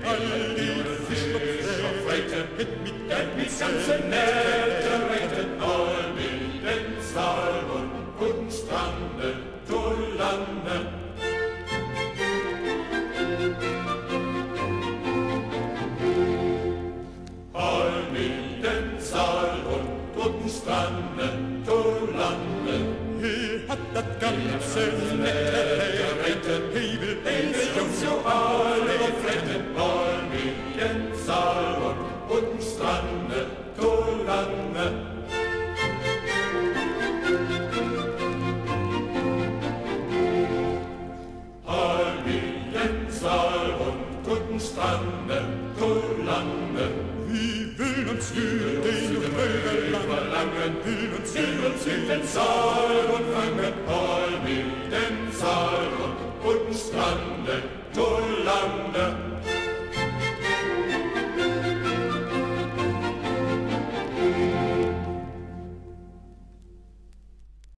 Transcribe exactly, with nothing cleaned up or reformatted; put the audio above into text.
all die Fischkopfräte, mit mit ganze Nächte reiten all mit den Saal und guten Strande, Tolande. All mit den Saal und guten Strande, Tolande. He hat dat ganze Nächte reiten, he will uns so alle retten, all mit den Saal und guten Strande, Tolande. All mit den Saal und guten Strande, Tolande. Wie will uns für den Vögel verlangen, will uns, will uns in den Saal und fangen, all mit den Saal und guten Strande, Tolande.